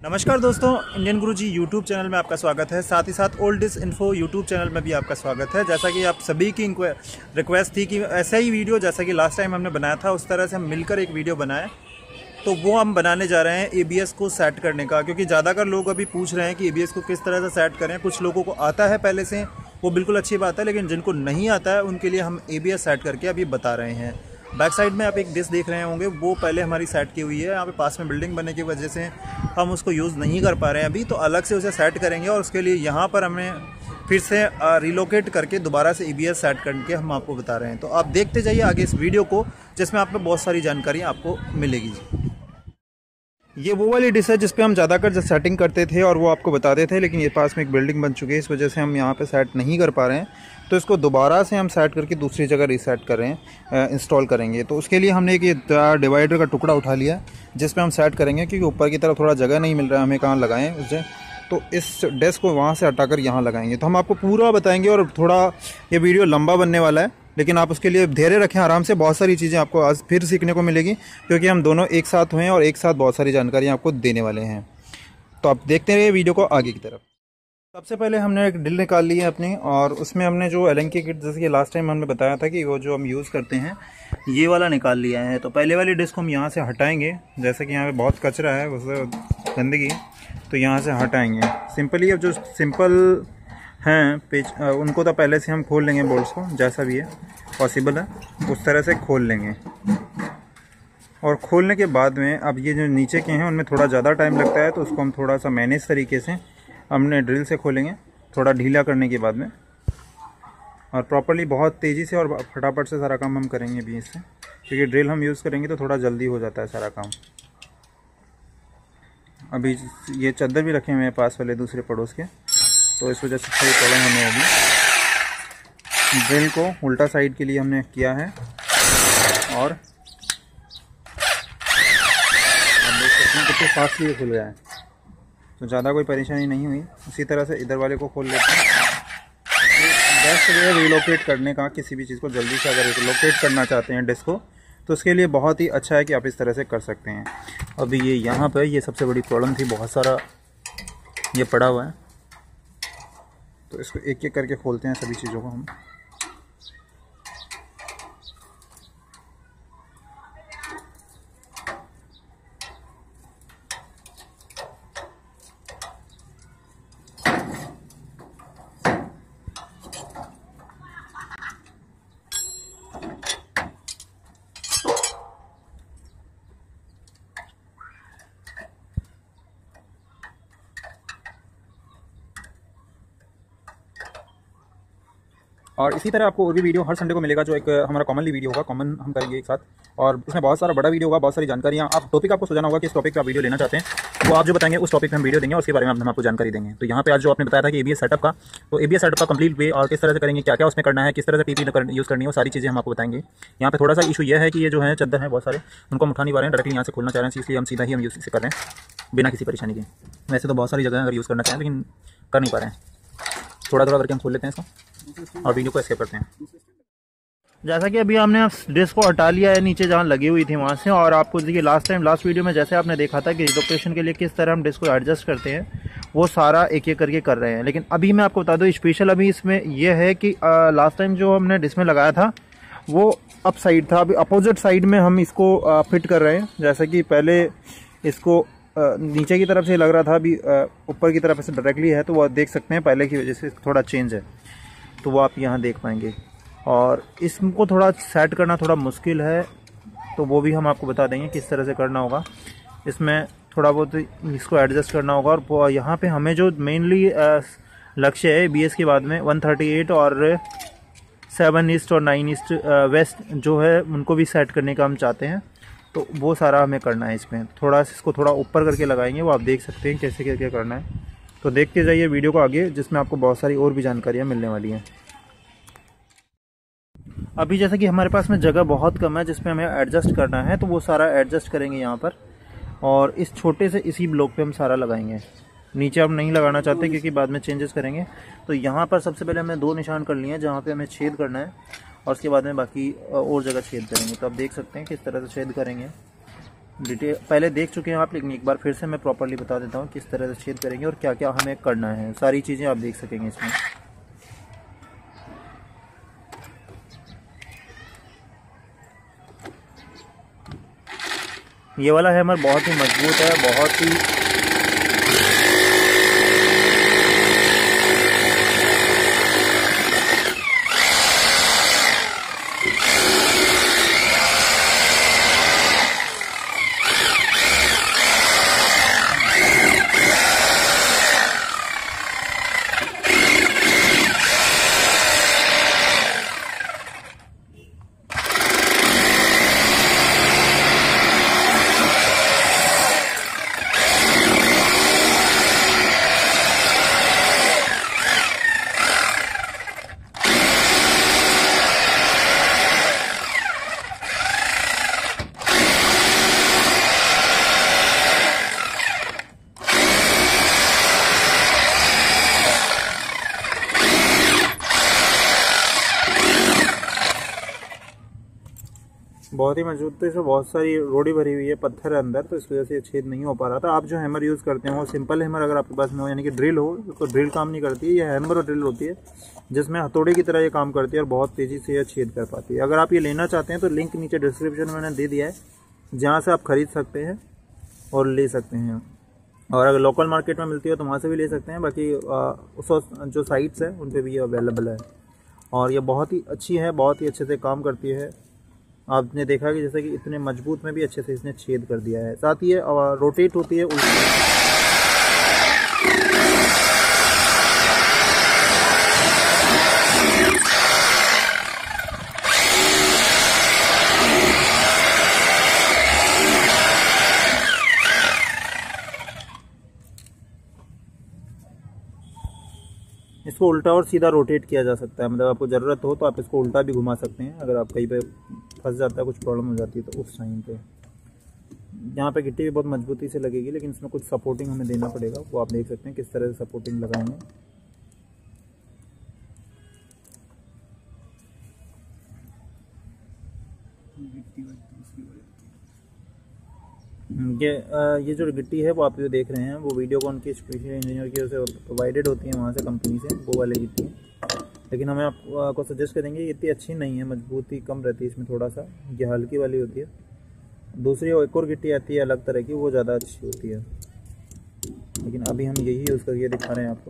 नमस्कार दोस्तों, इंडियन गुरुजी YouTube channel में आपका स्वागत है। साथ ही साथ ओल्डेस्ट इन्फो यूट्यूब चैनल में भी आपका स्वागत है। जैसा कि आप सभी की रिक्वेस्ट थी कि ऐसा ही वीडियो जैसा कि लास्ट टाइम हमने बनाया था उस तरह से हम मिलकर एक वीडियो बनाएं, तो वो हम बनाने जा रहे हैं एबीएस को सेट करने का। क्योंकि ज़्यादातर लोग अभी पूछ रहे हैं कि एबीएस को किस तरह से सेट करें। कुछ लोगों को आता है पहले से, वो बिल्कुल अच्छी बात है, लेकिन जिनको नहीं आता है उनके लिए हम एबीएस सेट करके अभी बता रहे हैं। बैक साइड में आप एक डिस्क देख रहे होंगे, वो पहले हमारी सेट की हुई है। यहाँ पे पास में बिल्डिंग बनने की वजह से हम उसको यूज़ नहीं कर पा रहे हैं अभी, तो अलग से उसे सेट करेंगे और उसके लिए यहाँ पर हमें फिर से रिलोकेट करके दोबारा से एबीएस सेट करके हम आपको बता रहे हैं। तो आप देखते जाइए आगे इस वीडियो को, जिसमें आपको बहुत सारी जानकारी आपको मिलेगी। ये वो वाली डिश है जिसपे हम ज़्यादातर जब सेटिंग करते थे और वो आपको बताते थे, लेकिन ये पास में एक बिल्डिंग बन चुकी है, इस वजह से हम यहाँ पे सेट नहीं कर पा रहे हैं। तो इसको दोबारा से हम सेट करके दूसरी जगह रीसेट कर रहे हैं, इंस्टॉल करेंगे। तो उसके लिए हमने एक ये डिवाइडर का टुकड़ा उठा लिया जिसपे हम सेट करेंगे, क्योंकि ऊपर की तरफ थोड़ा जगह नहीं मिल रहा है हमें कहाँ लगाएं उसे। तो इस डेस्क को वहाँ से हटाकर यहाँ लगाएंगे। तो हम आपको पूरा बताएंगे और थोड़ा ये वीडियो लंबा बनने वाला है, लेकिन आप उसके लिए धैर्य रखें, आराम से। बहुत सारी चीज़ें आपको आज फिर सीखने को मिलेगी, क्योंकि हम दोनों एक साथ हुए हैं और एक साथ बहुत सारी जानकारी आपको देने वाले हैं। तो आप देखते रहिए वीडियो को आगे की तरफ। सबसे पहले हमने एक ड्रिल निकाल ली है अपनी, और उसमें हमने जो एलन की किट, जैसे कि लास्ट टाइम हमने बताया था कि वो जो हम यूज़ करते हैं, ये वाला निकाल लिया है। तो पहले वाली डिस्क हम यहाँ से हटाएंगे। जैसे कि यहाँ पे बहुत कचरा है, उसे गंदगी, तो यहाँ से हटाएंगे सिंपली। अब जो सिंपल हैं पेज, उनको तो पहले से हम खोल लेंगे, बोल्ट्स को जैसा भी है पॉसिबल है उस तरह से खोल लेंगे। और खोलने के बाद में अब ये जो नीचे के हैं उनमें थोड़ा ज़्यादा टाइम लगता है, तो उसको हम थोड़ा सा मैनेज तरीके से हमने ड्रिल से खोलेंगे, थोड़ा ढीला करने के बाद में, और प्रॉपर्ली बहुत तेज़ी से और फटाफट से सारा काम हम करेंगे भी इससे, क्योंकि ड्रिल हम यूज़ करेंगे तो थोड़ा जल्दी हो जाता है सारा काम। अभी ये चादर भी रखे हुए हैं पास वाले दूसरे पड़ोस के, तो इस वजह से थोड़ी प्रॉब्लम हमें होगी। ड्रिल को उल्टा साइड के लिए हमने किया है, और अब देख सकते हैं कितने फास्टली खुल गया है, तो ज़्यादा कोई परेशानी नहीं हुई। उसी तरह से इधर वाले को खोल लेते हैं। बेस्ट वे है रिलोकेट करने का, किसी भी चीज़ को जल्दी से अगर रिलोकेट करना चाहते हैं डिस्क को, तो उसके लिए बहुत ही अच्छा है कि आप इस तरह से कर सकते हैं। अभी ये यहाँ पर ये सबसे बड़ी प्रॉब्लम थी, बहुत सारा ये पड़ा हुआ है, तो इसको एक एक करके खोलते हैं सभी चीज़ों को हम। और इसी तरह आपको और भी वीडियो हर संडे को मिलेगा, जो एक हमारा कॉमनली वीडियो होगा, कॉमन हम करेंगे एक साथ, और इसमें बहुत सारा बड़ा वीडियो होगा, बहुत सारी जानकारियाँ। आप टॉपिक आपको सुझाना होगा कि इस टॉपिक पे आप वीडियो लेना चाहते हैं, वो आप जो बताएंगे उस टॉपिक पे हम वीडियो देंगे और उसके बारे में हम आपको जानकारी देंगे। तो यहाँ पे आज जो आपने बताया था कि एबीएस सेटअप का, तो एबीएस सेटअप का कंप्लीट वे और किस तरह से करेंगे, क्या क्या उसमें करना है, किस तरह से टीपी यूज़ करनी है, वो सारी चीज़ें हम आपको बताएंगे। यहाँ पे थोड़ा सा इशू यह है कि ये जो है चादर है बहुत सारे, उनको हम उठा नहीं पा रहे हैं, डायरेक्टली यहाँ से खोलना चाह रहे हैं, इसलिए हम सीधा ही हम यूज़ कर रहे हैं बिना किसी परेशानी के। वैसे तो बहुत सारी जगह अगर यूज़ करना चाहें, लेकिन कर नहीं पा रहे हैं। थोड़ा थोड़ा करके हम खोल लेते हैं इसको और वीडियो को एस्केप करते हैं। जैसा कि अभी हमने डिस्क को हटा लिया है नीचे जहाँ लगी हुई थी वहाँ से, और आपको देखिए लास्ट वीडियो में जैसे आपने देखा था कि रिलोकेशन के लिए किस तरह हम डिस्क को एडजस्ट करते हैं, वो सारा एक एक करके कर रहे हैं। लेकिन अभी मैं आपको बता दूं स्पेशल अभी इसमें यह है कि लास्ट टाइम जो हमने डिस्क में लगाया था वो अप साइड था, अभी अपोजिट साइड में हम इसको फिट कर रहे हैं। जैसे कि पहले इसको नीचे की तरफ से लग रहा था, अभी ऊपर की तरफ से डायरेक्टली है, तो वो देख सकते हैं पहले की वजह से थोड़ा चेंज है, तो वो आप यहाँ देख पाएंगे। और इसको थोड़ा सेट करना थोड़ा मुश्किल है, तो वो भी हम आपको बता देंगे किस तरह से करना होगा। इसमें थोड़ा बहुत इसको एडजस्ट करना होगा। और यहाँ पे हमें जो मेनली लक्ष्य है बीएस के बाद में 138 और 7 ईस्ट और 9 ईस्ट वेस्ट जो है उनको भी सेट करने का हम चाहते हैं, तो वो सारा हमें करना है। इसमें थोड़ा इसको थोड़ा ऊपर करके लगाएंगे, वो आप देख सकते हैं कैसे क्या करना है। तो देखते जाइए वीडियो को आगे, जिसमें आपको बहुत सारी और भी जानकारियाँ मिलने वाली हैं। अभी जैसे कि हमारे पास में जगह बहुत कम है जिसमें हमें एडजस्ट करना है, तो वो सारा एडजस्ट करेंगे यहाँ पर, और इस छोटे से इसी ब्लॉक पे हम सारा लगाएंगे। नीचे हम नहीं लगाना चाहते क्योंकि बाद में चेंजेस करेंगे। तो यहाँ पर सबसे पहले हमने 2 निशान कर लिए हैं जहाँ पे हमें छेद करना है, और उसके बाद में बाकी और जगह छेद करेंगे। तो आप देख सकते हैं किस तरह से छेद करेंगे। डिटेल पहले देख चुके हैं आप, लेकिन एक बार फिर से मैं प्रॉपरली बता देता हूँ किस तरह से छेद करेंगे और क्या क्या हमें करना है। सारी चीज़ें आप देख सकेंगे इसमें। ये वाला हैमर बहुत ही मजबूत है, बहुत ही बहुत ही मजबूत। तो इसमें बहुत सारी रोड़ी भरी हुई है, पत्थर है अंदर, तो इस वजह से छेद नहीं हो पा रहा था। आप जो हैमर यूज़ करते हैं वो सिंपल हैमर अगर आपके पास में हो, यानी कि ड्रिल हो, तो ड्रिल काम नहीं करती है। ये हैमर और ड्रिल होती है जिसमें हथौड़े की तरह ये काम करती है और बहुत तेज़ी से यह छेद कर पाती है। अगर आप ये लेना चाहते हैं तो लिंक नीचे डिस्क्रिप्शन में मैंने दे दिया है, जहाँ से आप खरीद सकते हैं और ले सकते हैं। और अगर लोकल मार्केट में मिलती है तो वहाँ से भी ले सकते हैं, बाकी जो साइट्स हैं उन पर भी ये अवेलेबल है। और ये बहुत ही अच्छी है, बहुत ही अच्छे से काम करती है। आपने देखा कि जैसे कि इतने मजबूत में भी अच्छे से इसने छेद कर दिया है। साथ ही ये रोटेट होती है उल्टी। इसको उल्टा और सीधा रोटेट किया जा सकता है, मतलब आपको ज़रूरत हो तो आप इसको उल्टा भी घुमा सकते हैं। अगर आप कहीं पे फंस जाता है, कुछ प्रॉब्लम हो जाती है तो उस टाइम पे। यहाँ पे गिट्टी भी बहुत मजबूती से लगेगी, लेकिन इसमें कुछ सपोर्टिंग हमें देना पड़ेगा, वो आप देख सकते हैं किस तरह से सपोर्टिंग लगाएंगे। ये जो गिट्टी है वो आप जो देख रहे हैं वो वीडियोकॉन की स्पेशल इंजीनियर की ओर से प्रोवाइडेड होती है, वहाँ से कंपनी से, वो वाली गिट्टी है। लेकिन हमें आपको सजेस्ट करेंगे, ये इतनी अच्छी नहीं है, मजबूती कम रहती है इसमें थोड़ा सा, ये हल्की वाली होती है। दूसरी एक और गिट्टी आती है अलग तरह की, वो ज़्यादा अच्छी होती है, लेकिन अभी हम यही यूज़ करके दिखा रहे हैं आपको।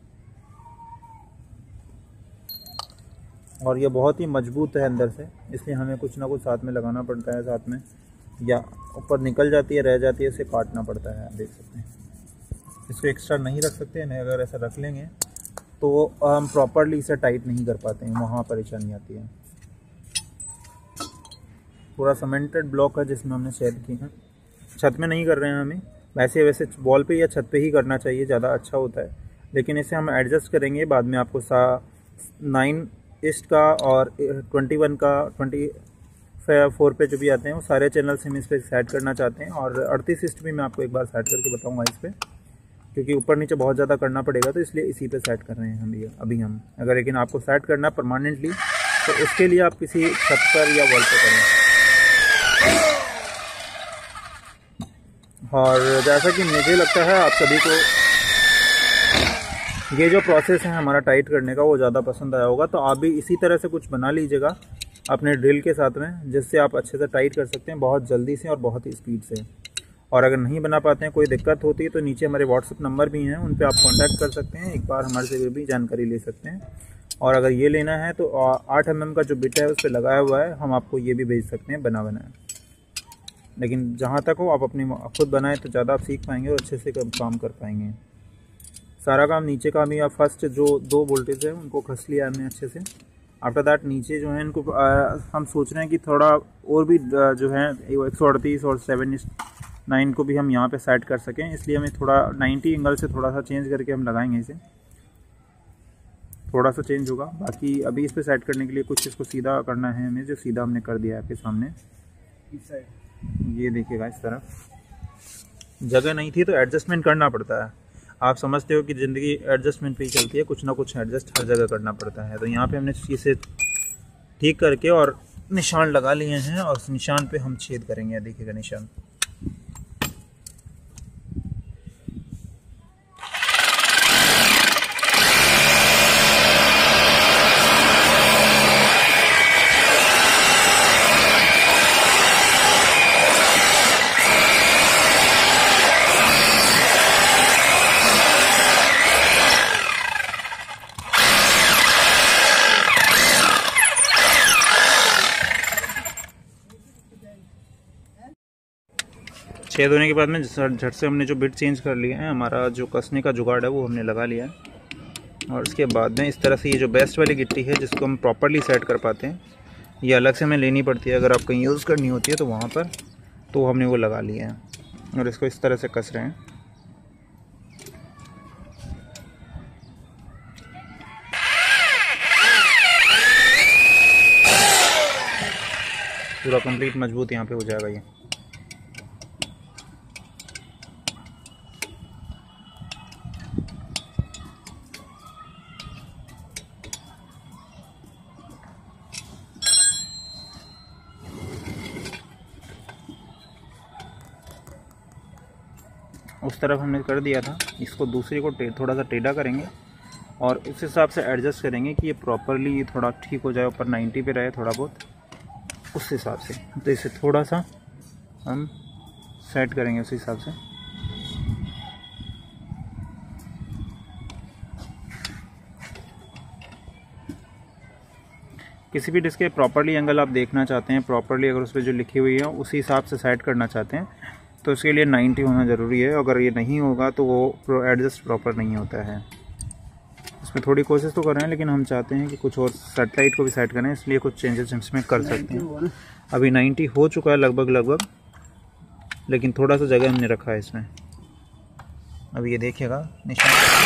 और ये बहुत ही मजबूत है अंदर से, इसलिए हमें कुछ ना कुछ साथ में लगाना पड़ता है, साथ में या ऊपर निकल जाती है, रह जाती है, इसे काटना पड़ता है। आप देख सकते हैं, इसको एक्स्ट्रा नहीं रख सकते हैं, अगर ऐसा रख लेंगे तो हम प्रॉपरली इसे टाइट नहीं कर पाते हैं, वहाँ परेशानी आती है। पूरा सीमेंटेड ब्लॉक है जिसमें हमने छेद की है। छत में नहीं कर रहे हैं हमें, वैसे वॉल पे या छत पे ही करना चाहिए, ज़्यादा अच्छा होता है। लेकिन इसे हम एडजस्ट करेंगे बाद में। आपको 9 ईस्ट का और 21 का 24 पे जो भी आते हैं वो सारे चैनल्स हम इस पर सेट करना चाहते हैं। और 38 ईस्ट भी मैं आपको एक बार सेट करके बताऊंगा इस पर, क्योंकि ऊपर नीचे बहुत ज़्यादा करना पड़ेगा, तो इसलिए इसी पे सेट कर रहे हैं हम अभी हम। अगर लेकिन आपको सेट करना परमानेंटली तो उसके लिए आप किसी छत पर या वॉल पर करें। और जैसा कि मुझे लगता है आप सभी को ये जो प्रोसेस है हमारा टाइट करने का वो ज़्यादा पसंद आया होगा, तो आप भी इसी तरह से कुछ बना लीजिएगा अपने ड्रिल के साथ में, जिससे आप अच्छे से टाइट कर सकते हैं बहुत जल्दी से और बहुत ही स्पीड से। और अगर नहीं बना पाते हैं, कोई दिक्कत होती है, तो नीचे हमारे व्हाट्सएप नंबर भी हैं, उन पे आप कांटेक्ट कर सकते हैं, एक बार हमारे से भी जानकारी ले सकते हैं। और अगर ये लेना है तो 8 mm का जो बिट है उस पर लगाया हुआ है, हम आपको ये भी भेज सकते हैं बनाया। लेकिन जहाँ तक हो आप अपनी खुद बनाएं तो ज़्यादा आप सीख पाएंगे और अच्छे से काम कर पाएंगे। सारा काम नीचे का भी, आप फर्स्ट जो 2 वोल्टेज है उनको खस लिया हमने अच्छे से। आफ्टर दैट नीचे जो है इनको हम सोच रहे हैं कि थोड़ा और भी जो है 138 और 7:9 को भी हम यहाँ पे सेट कर सकें, इसलिए हमें थोड़ा 90 एंगल से थोड़ा सा चेंज करके हम लगाएंगे इसे, थोड़ा सा चेंज होगा। बाकी अभी इस पे सेट करने के लिए कुछ इसको सीधा करना है हमें, जो सीधा हमने कर दिया है आपके सामने। इस साइड ये देखिएगा, इस तरह जगह नहीं थी तो एडजस्टमेंट करना पड़ता है। आप समझते हो कि ज़िंदगी एडजस्टमेंट पे ही चलती है, कुछ ना कुछ एडजस्ट हर जगह करना पड़ता है। तो यहाँ पे हमने इसे ठीक करके और निशान लगा लिए हैं, और उस निशान पे हम छेद करेंगे। देखिएगा निशान, छेद होने के बाद में झट से हमने जो बिट चेंज कर लिए हैं, हमारा जो कसने का जुगाड़ है वो हमने लगा लिया है। और उसके बाद में इस तरह से ये जो बेस्ट वाली गिट्टी है जिसको हम प्रॉपरली सेट कर पाते हैं, ये अलग से हमें लेनी पड़ती है अगर आप कहीं यूज़ करनी होती है तो वहाँ पर, तो हमने वो लगा लिया है और इसको इस तरह से कस रहे हैं। पूरा कंप्लीट मजबूत यहाँ पे हो जाएगा ये। उस तरफ हमने कर दिया था, इसको दूसरे को थोड़ा सा टेढ़ा करेंगे और उस हिसाब से एडजस्ट करेंगे कि ये प्रॉपरली ये थोड़ा ठीक हो जाए, ऊपर 90 पे रहे थोड़ा बहुत, उस हिसाब से। तो इसे थोड़ा सा हम सेट करेंगे उस हिसाब से। किसी भी डिस्क के प्रॉपरली एंगल आप देखना चाहते हैं, प्रॉपरली अगर उस पर जो लिखी हुई है उसी हिसाब से सेट करना चाहते हैं, तो इसके लिए 90 होना ज़रूरी है। अगर ये नहीं होगा तो वो एडजस्ट प्रॉपर नहीं होता है। इसमें थोड़ी कोशिश तो कर रहे हैं, लेकिन हम चाहते हैं कि कुछ और सेटेलाइट को भी सेट करें, इसलिए कुछ चेंजेस इसमें कर सकते हैं। अभी 90 हो चुका है लगभग, लेकिन थोड़ा सा जगह हमने रखा है इसमें। अभी ये देखिएगा निशान।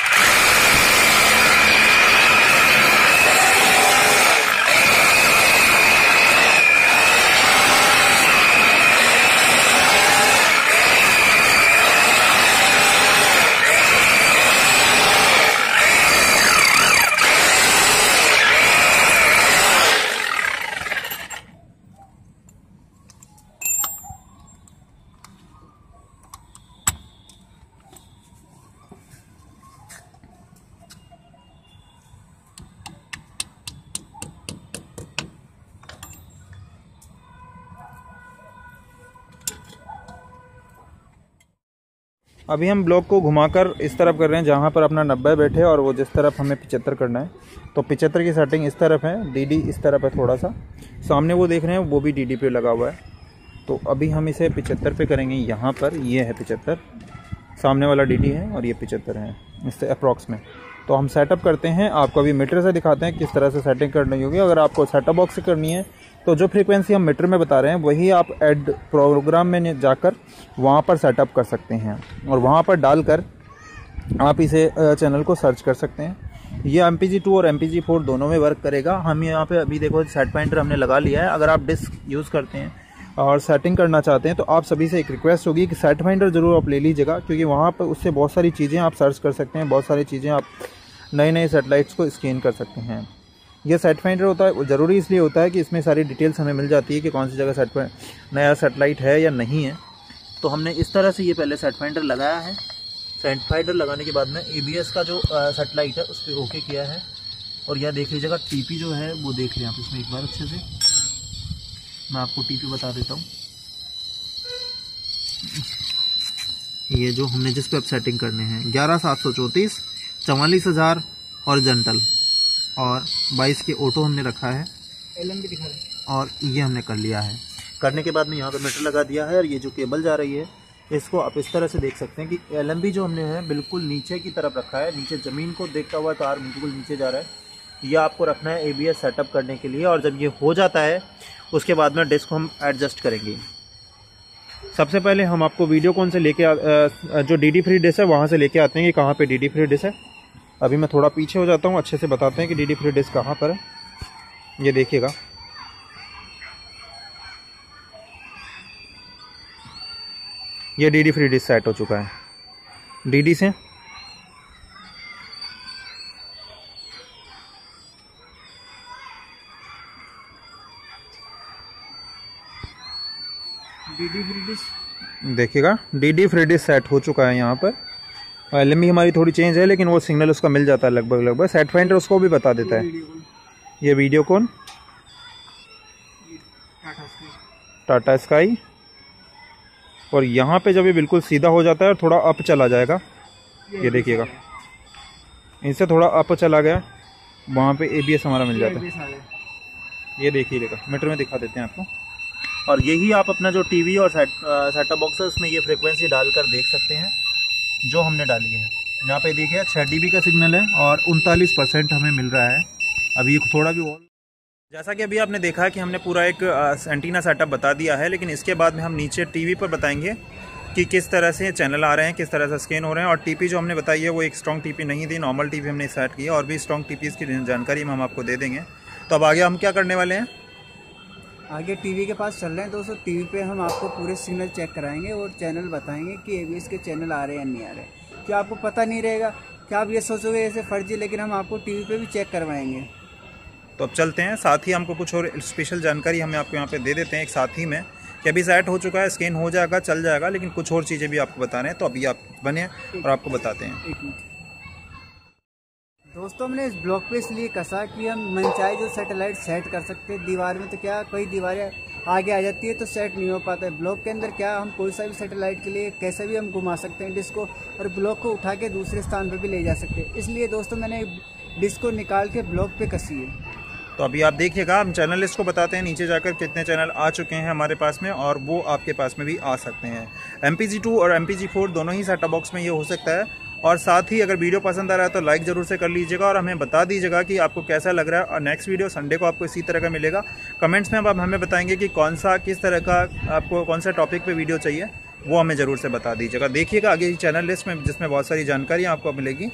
अभी हम ब्लॉक को घुमाकर इस तरफ कर रहे हैं जहाँ पर अपना 90 बैठे और वो जिस तरफ हमें 75 करना है। तो 75 की सेटिंग इस तरफ है, डीडी इस तरफ है, थोड़ा सा सामने वो देख रहे हैं वो भी डीडी पे लगा हुआ है। तो अभी हम इसे 75 पे करेंगे। यहाँ पर ये है 75, सामने वाला डीडी है और ये 75 है इससे अप्रॉक्स में। तो हम सेटअप करते हैं, आपको अभी मीटर से दिखाते हैं किस तरह से सेटिंग करनी होगी। अगर आपको सेटअप बॉक्स से करनी है तो जो फ्रीक्वेंसी हम मीटर में बता रहे हैं वही आप ऐड प्रोग्राम में जाकर वहाँ पर सेटअप कर सकते हैं और वहाँ पर डालकर आप इसे चैनल को सर्च कर सकते हैं। ये MPG-2 और MPG-4 दोनों में वर्क करेगा। हम यहाँ पे अभी देखो सेट पॉइंटर हमने लगा लिया है। अगर आप डिस्क यूज़ करते हैं और सेटिंग करना चाहते हैं तो आप सभी से एक रिक्वेस्ट होगी कि सेट पॉइंटर ज़रूर आप ले लीजिएगा, क्योंकि वहाँ पर उससे बहुत सारी चीज़ें आप सर्च कर सकते हैं, बहुत सारी चीज़ें आप नए सैटेलाइट्स को स्कैन कर सकते हैं। ये सेट फाइंडर होता है, ज़रूरी इसलिए होता है कि इसमें सारी डिटेल्स हमें मिल जाती है कि कौन सी जगह नया सेटेलाइट है या नहीं है। तो हमने इस तरह से ये पहले सेट फाइंडर लगाया है। सेट फाइंडर लगाने के बाद में ABS का जो सेटेलाइट है उस पर ओके किया है। और यह देख लीजिएगा TP जो है वो देख लें आप इसमें एक बार अच्छे से। मैं आपको TP बता देता हूँ। ये जो हमने जिस पे अब सेटिंग करने हैं 11734, 44,000 हॉरिजॉन्टल और 22 के ऑटो हमने रखा है। LMB दिखा रहे और ये हमने कर लिया है। करने के बाद में यहाँ पे मीटर लगा दिया है और ये जो केबल जा रही है इसको आप इस तरह से देख सकते हैं कि LMB जो हमने है बिल्कुल नीचे की तरफ रखा है, नीचे ज़मीन को देखता हुआ तार बिल्कुल नीचे जा रहा है। ये आपको रखना है ABS सेटअप करने के लिए। और जब ये हो जाता है उसके बाद में डिस्क को हम एडजस्ट करेंगे। सबसे पहले हम आपको वीडियो कौन से लेके जो DD फ्री डिस्क है वहाँ से लेके आते हैं कि कहाँ पे DD फ्री डिस्क है। अभी मैं थोड़ा पीछे हो जाता हूँ, अच्छे से बताते हैं कि DD फ्री डिस्क कहाँ पर है। ये देखिएगा, ये DD फ्री डिस्क सेट हो चुका है। DD से DD फ्री डिस्क देखिएगा, DD फ्री डिस्क सेट हो चुका है यहाँ पर। LMB हमारी थोड़ी चेंज है लेकिन वो सिग्नल उसका मिल जाता है लगभग। सेट फाइंडर उसको भी बता देता है। ये वीडियो कौन टाटा स्काई। और यहाँ पे जब ये बिल्कुल सीधा हो जाता है और थोड़ा अप चला जाएगा, ये देखिएगा इनसे थोड़ा अप चला गया, वहाँ पे ABS हमारा मिल जाता है। ये देखिएगा मीटर में दिखा देते हैं आपको। और यही आप अपना जो टीवी और सेटअप बॉक्स है उसमें ये फ्रिक्वेंसी डालकर देख सकते हैं जो हमने डाली है। यहाँ पे देखिए 6 dB का सिग्नल है और 39% हमें मिल रहा है। अभी थोड़ा भी और, जैसा कि अभी आपने देखा कि हमने पूरा एक एंटीना सेटअप बता दिया है, लेकिन इसके बाद में हम नीचे टीवी पर बताएंगे कि किस तरह से चैनल आ रहे हैं, किस तरह से स्कैन हो रहे हैं। और टीपी जो हमने बताई है वो एक स्ट्रॉन्ग टीपी नहीं थी, नॉर्मल टीपी हमने सेट की है, और भी स्ट्रॉन्ग टीपीज़ की जानकारी हम आपको दे देंगे। तो अब आगे हम क्या करने वाले हैं, आगे टीवी के पास चल रहे हैं दोस्तों। टीवी पे हम आपको पूरे सिग्नल चेक कराएंगे और चैनल बताएंगे कि एबीएस के चैनल आ रहे हैं या नहीं आ रहे। क्या आपको पता नहीं रहेगा, क्या आप ये सोचोगे ऐसे फर्जी, लेकिन हम आपको टीवी पे भी चेक करवाएंगे। तो अब चलते हैं। साथ ही हमको कुछ और स्पेशल जानकारी हमें आपको यहाँ पे दे देते हैं एक साथ ही में, कि अभी सेट हो चुका है, स्कैन हो जाएगा, चल जाएगा, लेकिन कुछ और चीज़ें भी आपको बता रहे हैं। तो अभी आप बने और आपको बताते हैं। एक मिनट दोस्तों, हमने इस ब्लॉक पे इसलिए कसा कि हम मनचाहे जो सैटेलाइट सेट कर सकते हैं दीवार में। तो क्या कई दीवारें आगे आ जाती है तो सेट नहीं हो पाता है। ब्लॉक के अंदर क्या हम कोई सा भी सैटेलाइट के लिए कैसे भी हम घुमा सकते हैं डिस्क को, और ब्लॉक को उठा के दूसरे स्थान पर भी ले जा सकते हैं। इसलिए दोस्तों मैंने डिस्क को निकाल के ब्लॉक पे कसी है। तो अभी आप देखिएगा, हम चैनल लिस्ट को बताते हैं नीचे जाकर कितने चैनल आ चुके हैं हमारे पास में, और वो आपके पास में भी आ सकते हैं। MPG2 और MPG4 दोनों ही सेटअप बॉक्स में ये हो सकता है। और साथ ही अगर वीडियो पसंद आ रहा है तो लाइक ज़रूर से कर लीजिएगा और हमें बता दीजिएगा कि आपको कैसा लग रहा है। और नेक्स्ट वीडियो संडे को आपको इसी तरह का मिलेगा। कमेंट्स में अब हमें बताएंगे कि कौन सा किस तरह का आपको कौन सा टॉपिक पे वीडियो चाहिए, वो हमें ज़रूर से बता दीजिएगा। देखिएगा आगे चैनल लिस्ट में, जिसमें बहुत सारी जानकारियाँ आपको मिलेगी।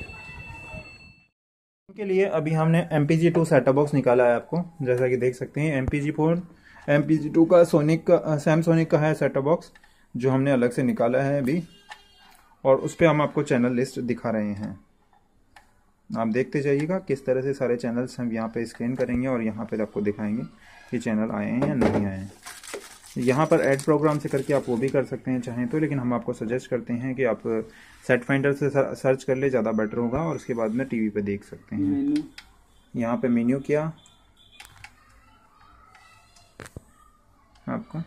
के लिए अभी हमने MPG2 सेटअप बॉक्स निकाला है आपको, जैसा कि देख सकते हैं। MPG4 MPG2 का सैमसोनिक का है सेटअप बॉक्स, जो हमने अलग से निकाला है अभी, और उस पर हम आपको चैनल लिस्ट दिखा रहे हैं। आप देखते जाइएगा किस तरह से सारे चैनल्स हम यहाँ पे स्कैन करेंगे और यहाँ पे आपको दिखाएंगे कि चैनल आए हैं या नहीं आए हैं। यहाँ पर ऐड प्रोग्राम से करके आप वो भी कर सकते हैं चाहें तो, लेकिन हम आपको सजेस्ट करते हैं कि आप सेट फाइंडर से सर्च कर ले, ज़्यादा बेटर होगा, और उसके बाद में टीवी पे देख सकते हैं। यहाँ पे मेन्यू किया आपका,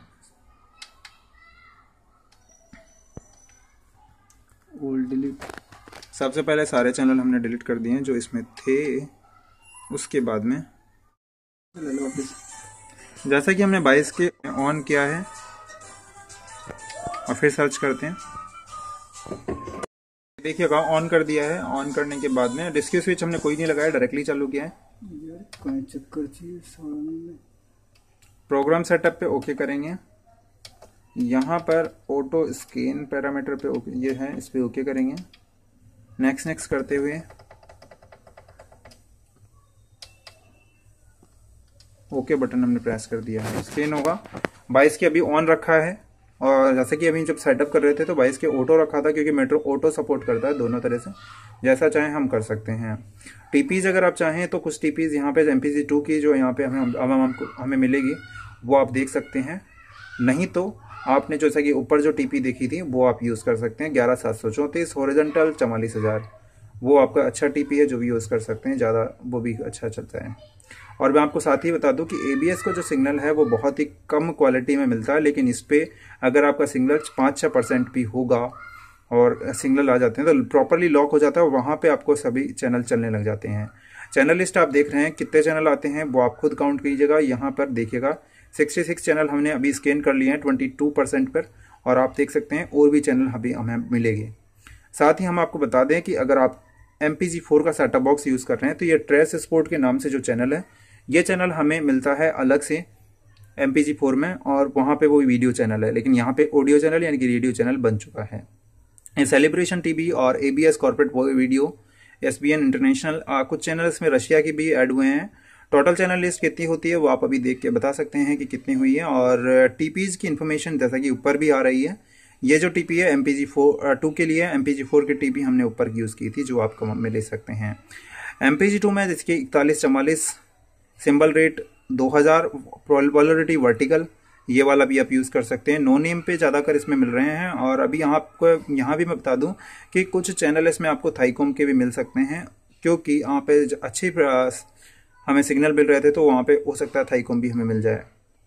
ओल्ड डिलीट, सबसे पहले सारे चैनल हमने डिलीट कर दिए हैं जो इसमें थे। उसके बाद में जैसा कि हमने 22 के ऑन किया है और फिर सर्च करते हैं। देखिएगा ऑन कर दिया है। ऑन करने के बाद में डिस्क स्विच हमने कोई नहीं लगाया, डायरेक्टली चालू किया है। प्रोग्राम सेटअप पे ओके करेंगे। यहाँ पर ऑटो स्कैन पैरामीटर पे ओके ये है, इस पे ओके करेंगे। नेक्स्ट करते हुए ओके बटन हमने प्रेस कर दिया है। स्कैन होगा। 22 के अभी ऑन रखा है, और जैसे कि अभी जब सेटअप कर रहे थे तो 22 के ऑटो रखा था, क्योंकि मेट्रो ऑटो सपोर्ट करता है दोनों तरह से। जैसा चाहें हम कर सकते हैं। टीपीज अगर आप चाहें तो कुछ टीपीज यहाँ पे MPG2 की जो यहाँ पे हमें मिलेगी वो आप देख सकते हैं। नहीं तो आपने जैसा कि ऊपर जो टीपी देखी थी वो आप यूज़ कर सकते हैं। 11734 हॉरिजॉन्टल 44000, वो आपका अच्छा टीपी है जो भी यूज़ कर सकते हैं, ज़्यादा वो भी अच्छा चलता है। और मैं आपको साथ ही बता दूं कि ABS का जो सिग्नल है वो बहुत ही कम क्वालिटी में मिलता है, लेकिन इस पे अगर आपका सिग्नल 5-6% भी होगा और सिग्नल आ जाते हैं तो प्रॉपरली लॉक हो जाता है, और वहाँ पे आपको सभी चैनल चलने लग जाते हैं। चैनल लिस्ट आप देख रहे हैं, कितने चैनल आते हैं वो आप खुद काउंट कीजिएगा। यहाँ पर देखिएगा 66 चैनल हमने अभी स्कैन कर लिए हैं 22% पर, और आप देख सकते हैं और भी चैनल अभी हमें मिलेंगे। साथ ही हम आपको बता दें कि अगर आप MPG4 का सेटअप बॉक्स यूज़ कर रहे हैं तो ये ट्रेस स्पोर्ट के नाम से जो चैनल है, ये चैनल हमें मिलता है अलग से MPG4 में, और वहाँ पे वो वीडियो चैनल है, लेकिन यहाँ पे ऑडियो चैनल यानी कि रेडियो चैनल बन चुका है। ये सेलिब्रेशन टीवी और ABS corporate video, SBN international, कुछ चैनल इसमें रशिया की भी ऐड हुए हैं। टोटल चैनल लिस्ट कितनी होती है वो आप अभी देख के बता सकते हैं कि कितनी हुई है। और टीपीज की इन्फॉर्मेशन जैसा कि ऊपर भी आ रही है। ये जो टीपी है MPG2 के लिए, MPG4 की टीपी हमने ऊपर यूज़ की थी, जो आप कम में ले सकते हैं। MPG2 में जिसकी 4144 सिंबल रेट 2000, पोलरिटी वर्टिकल, ये वाला भी आप यूज़ कर सकते हैं। नो नेम पे ज़्यादातर इसमें मिल रहे हैं। और अभी आपको यहाँ भी मैं बता दूं कि कुछ चैनल इसमें आपको थाईकॉम के भी मिल सकते हैं, क्योंकि यहाँ पे अच्छी हमें सिग्नल मिल रहे थे तो वहाँ पे हो सकता है थाईकॉम भी हमें मिल जाए।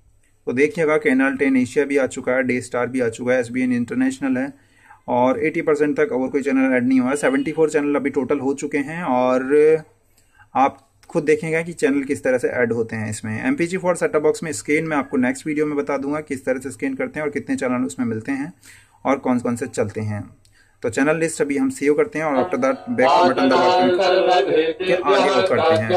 तो देखिएगा कैनाल 10 एशिया भी आ चुका है, डे स्टार भी आ चुका है, SBN इंटरनेशनल है, और 80% तक और कोई चैनल ऐड नहीं हुआ है। 74 चैनल अभी टोटल हो चुके हैं, और आप खुद देखेंगे कि चैनल किस तरह से ऐड होते हैं इसमें। MPG4 सेटअप बॉक्स में स्कैन मैं आपको नेक्स्ट वीडियो में बता दूंगा किस तरह से स्कैन करते हैं और कितने चैनल उसमें मिलते हैं और कौन कौन से चलते हैं। तो चैनल लिस्ट अभी हम सेव करते हैं और आफ्टर दैट बैक बटन दबा के आगे वो करते हैं।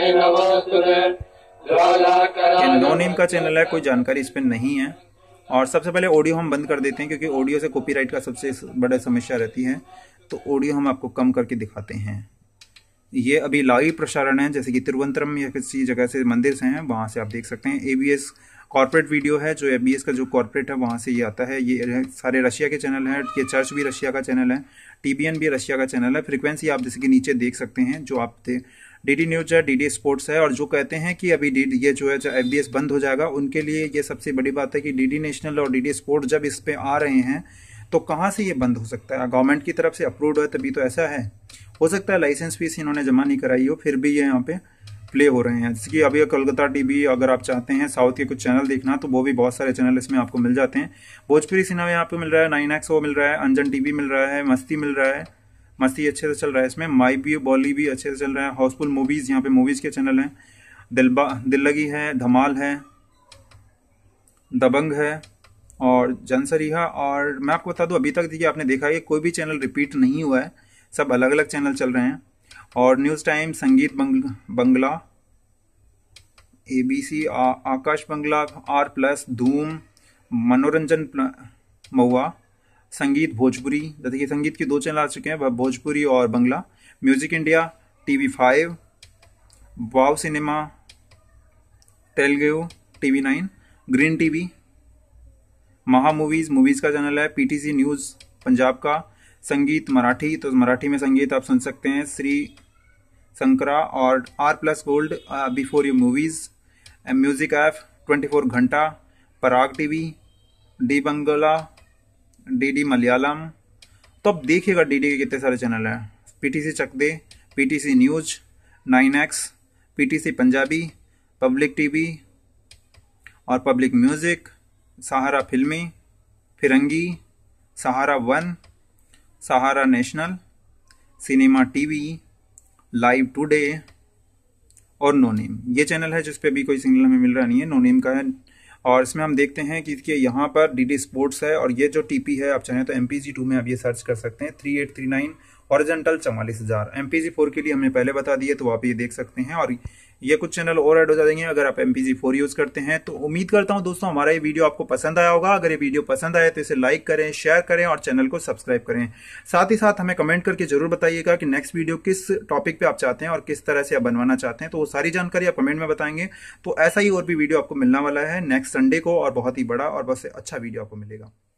ये नो नेम का चैनल है, कोई जानकारी इस पर नहीं है। और सबसे पहले ऑडियो हम बंद कर देते हैं क्योंकि ऑडियो से कॉपीराइट का सबसे बड़ा समस्या रहती है, तो ऑडियो हम आपको कम करके दिखाते हैं। ये अभी लाइव प्रसारण है, जैसे कि तिरुवनंतपुरम या किसी जगह से मंदिर से हैं, वहां से आप देख सकते हैं। ABS कॉर्पोरेट वीडियो है, जो ABS का जो कॉर्पोरेट है वहां से ये आता है। ये सारे रशिया के चैनल हैं। ये चर्च भी रशिया का चैनल है, TBN भी रशिया का चैनल है। फ्रीक्वेंसी आप जैसे कि नीचे देख सकते हैं, जो आप DD न्यूज है, DD स्पोर्ट्स है। और जो कहते हैं कि अभी ये जो है FBS बंद हो जाएगा, उनके लिए ये सबसे बड़ी बात है कि DD नेशनल और DD स्पोर्ट्स जब इस पे आ रहे हैं तो कहाँ से ये बंद हो सकता है? गवर्नमेंट की तरफ से अप्रूव्ड है तभी तो ऐसा है। हो सकता है लाइसेंस फीस इन्होंने जमा नहीं कराई हो, फिर भी ये यहाँ पे प्ले हो रहे हैं। जैसे कि अभी कलकत्ता TV, अगर आप चाहते हैं साउथ के कुछ चैनल देखना तो वो भी बहुत सारे चैनल इसमें आपको मिल जाते हैं। भोजपुरी सिनेमा यहाँ पे मिल रहा है, 9XO मिल रहा है, अंजन TV मिल रहा है, मस्ती मिल रहा है, मस्ती अच्छे से चल रहा है इसमें, माई भी बॉली भी अच्छे से चल रहा है, हाउसफुल मूवीज यहाँ पे मूवीज के चैनल हैं, दिल लगी है, धमाल है, दबंग है और जनसरीहा। और मैं आपको बता दूं अभी तक देखिए आपने देखा है कोई भी चैनल रिपीट नहीं हुआ है, सब अलग अलग चैनल चल रहे हैं। और न्यूज टाइम, संगीत बंगला, ABC, आकाश बंगला, R+, धूम, मनोरंजन महुआ, संगीत भोजपुरी, जैसे कि संगीत की 2 चैनल आ चुके हैं, भोजपुरी और Bangla, music India, TV5, wow cinema, Telugu, TV9, green TV, Maha movies का चैनल है, PTC न्यूज पंजाब का, संगीत मराठी, तो मराठी में संगीत आप सुन सकते हैं, श्री शंकरा और R+ gold, before you movies, music app, 24 घंटा, Parag TV, D Bangla, DD Malayalam. तो अब देखिएगा DD के कितने सारे चैनल हैं, PTC Chak De, PTC news, 9X, PTC Punjabi, public TV और public music, Sahara Filmy, Firangi, Sahara 1, Sahara national, cinema TV, live today और नो नेम। ये चैनल है जिस पे भी कोई सिग्नल हमें मिल रहा नहीं है, नो नेम का है। और इसमें हम देखते हैं कि यहाँ पर DD स्पोर्ट्स है और ये जो TP है, आप चाहें तो MPG2 में आप ये सर्च कर सकते हैं, 3839 हॉरिजॉन्टल 44,000। MPG4 के लिए हमने पहले बता दिए तो आप ये देख सकते हैं। और ये कुछ चैनल और ऐड हो जाएंगे अगर आप MPG4 यूज करते हैं। तो उम्मीद करता हूं दोस्तों हमारा ये वीडियो आपको पसंद आया होगा। अगर ये वीडियो पसंद आए तो इसे लाइक करें, शेयर करें और चैनल को सब्सक्राइब करें। साथ ही साथ हमें कमेंट करके जरूर बताइएगा कि नेक्स्ट वीडियो किस टॉपिक पे आप चाहते हैं और किस तरह से आप बनवाना चाहते हैं। तो वो सारी जानकारी आप कमेंट में बताएंगे। तो ऐसा ही और भी वीडियो आपको मिलने वाला है नेक्स्ट संडे को, और बहुत ही बड़ा और बहुत अच्छा वीडियो आपको मिलेगा।